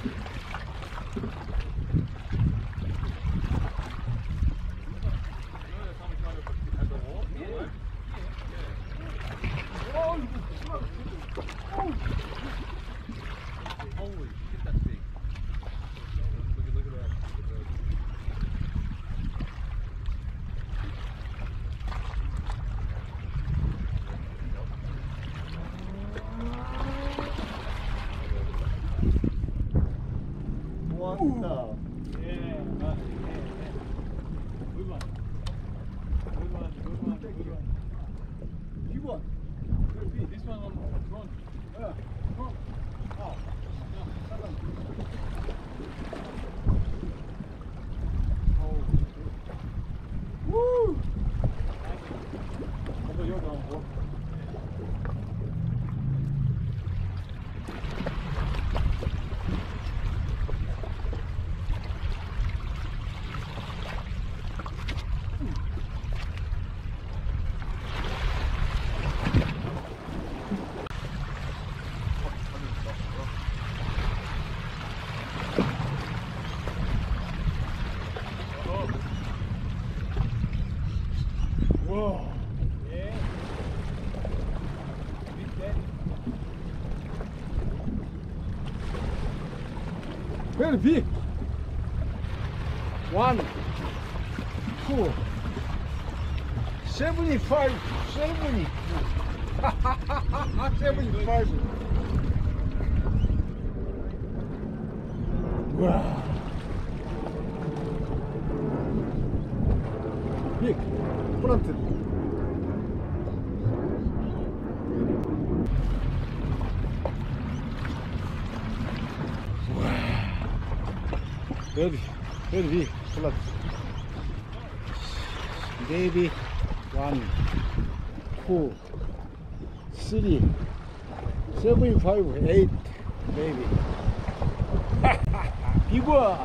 Holy shit, that's big. Look at that. What the? Yeah. Good one. Good one. You what? This one on front. Yeah. Front. Oh. No. Woo! What are you going for? Whoa! Yeah. Big dead. Very big. 1, 2, 75, 70. 75. Wow. Big. Planted. Very big. Plant. Baby. 1, 2, 3, 75, 8. Baby. Big one.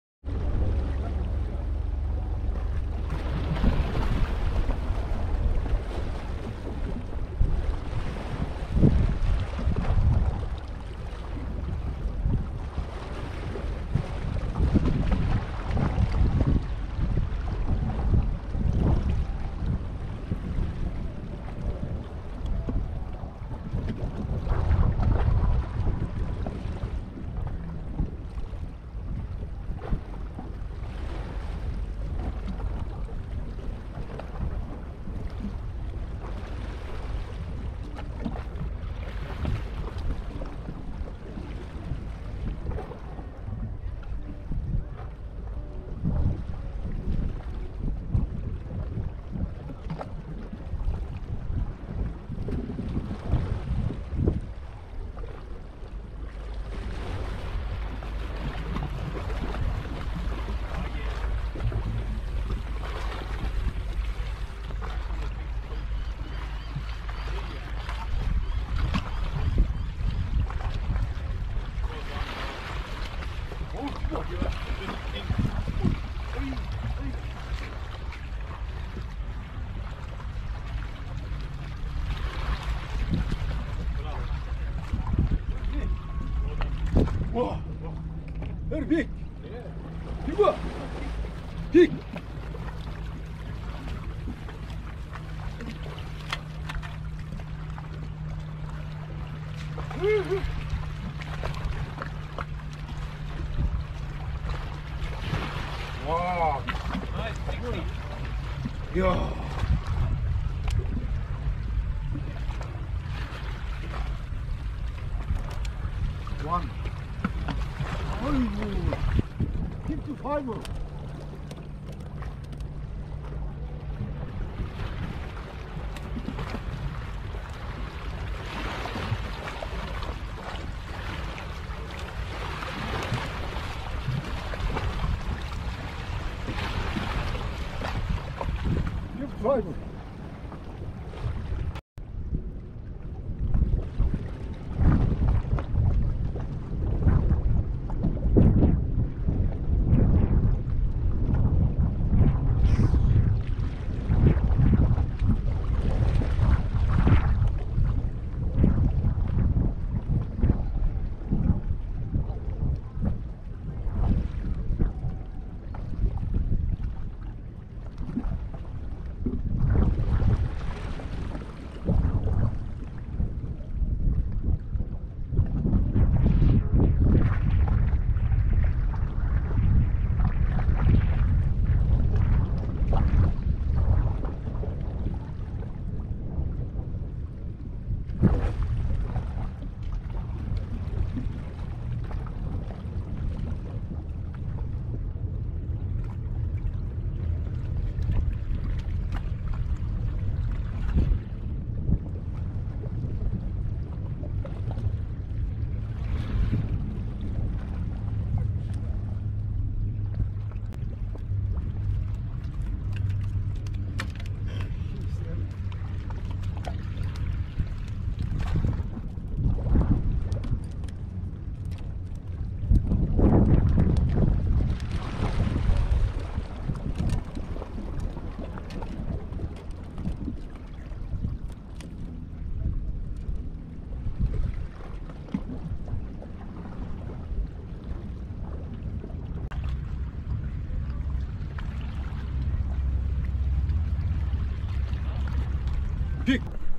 Wow. Very big. Big one. Big. Wow. Nice, big one. Yeah. One. 아이고. 55. Driver. Big.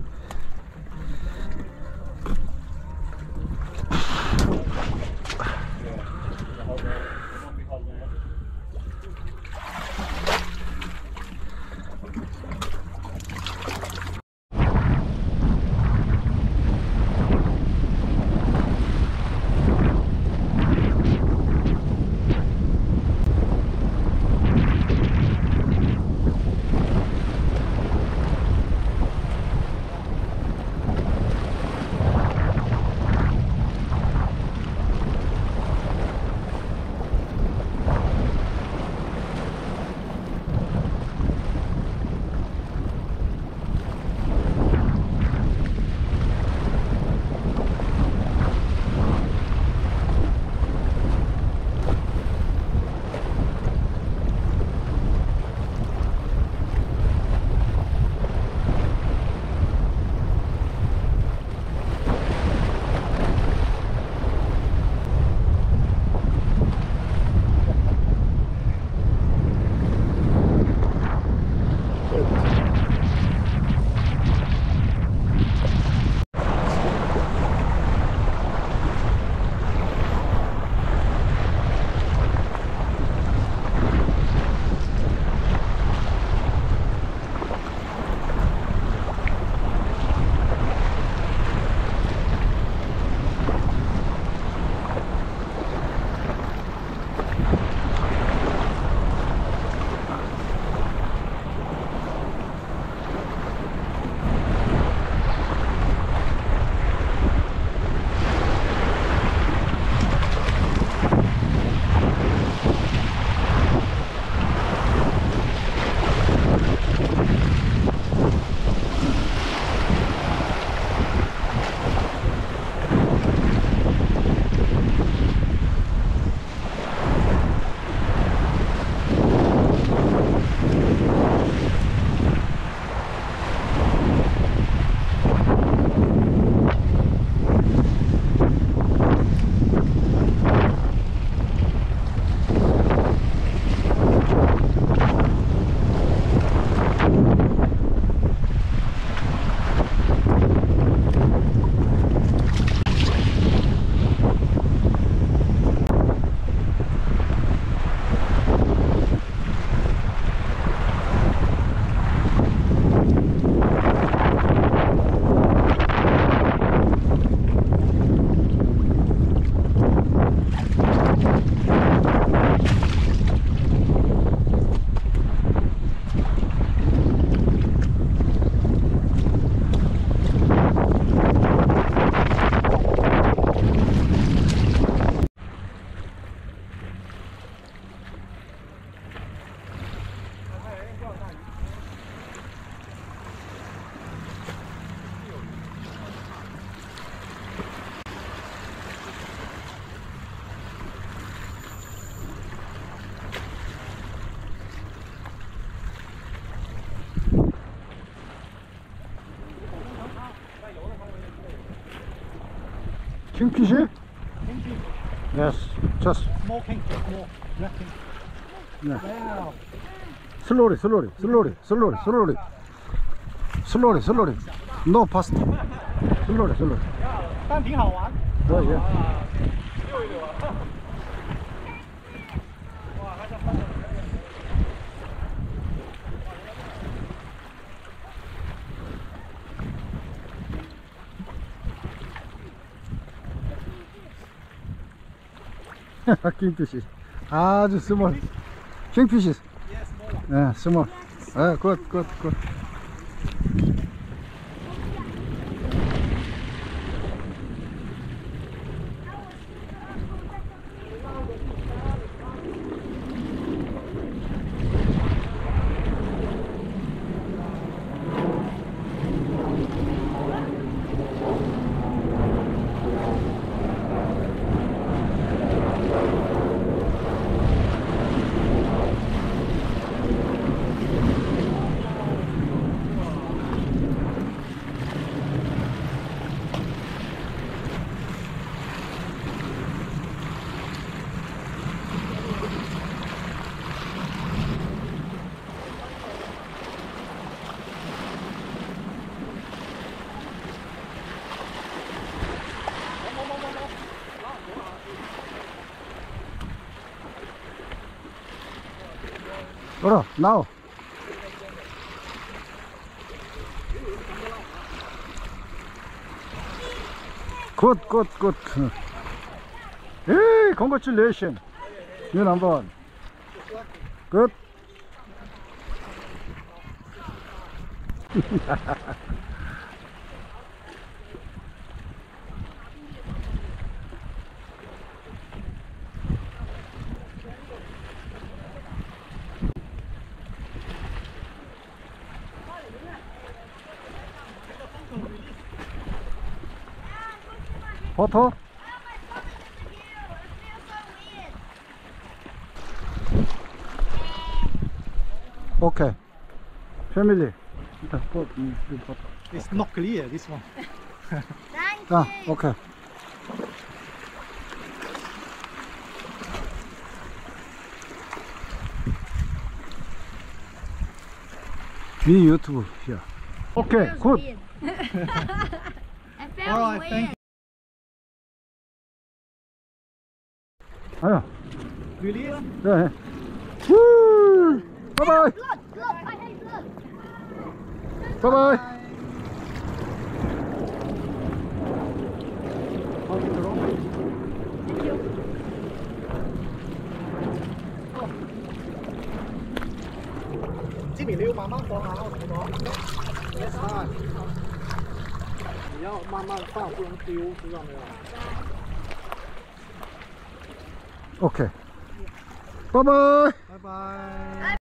Kingfisher? Yes, just Small kingfish, small. Yeah, yeah. Wow. Slowly, slowly, slowly, slowly, slowly. Slowly, slowly. No fast. Slowly, slowly. 但挺好玩。 对呀。 溜一溜啊！哇，还想翻了。 Kingfisher. 아주 small. Kingfisher. Yes, small one. 네, small. 네, good, good, good. Ora, now. Good, good, good. Hey, congratulations. You're number one. Good. Photo? Okay. Family. It's not clear, this one. Ah, okay. Me YouTube here. Okay, good. I felt Alright, weird. thank you. 아야, Really? 네. Woo! Bye bye. Look, I hate look. Bye bye. Chí bị lưu mà con áo của nó. Yes, fine. 你要慢慢放，不能丢，知道没有？ Okay. Bye bye. Bye bye.